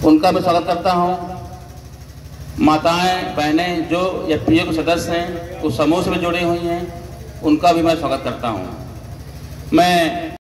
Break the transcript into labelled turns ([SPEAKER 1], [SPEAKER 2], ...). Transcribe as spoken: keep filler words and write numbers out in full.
[SPEAKER 1] उनका मैं स्वागत करता हूँ। माताएं बहनें जो एफ पी ओ के सदस्य हैं, उस समूह से भी जुड़ी हुई हैं, उनका भी मैं स्वागत करता हूँ। मैं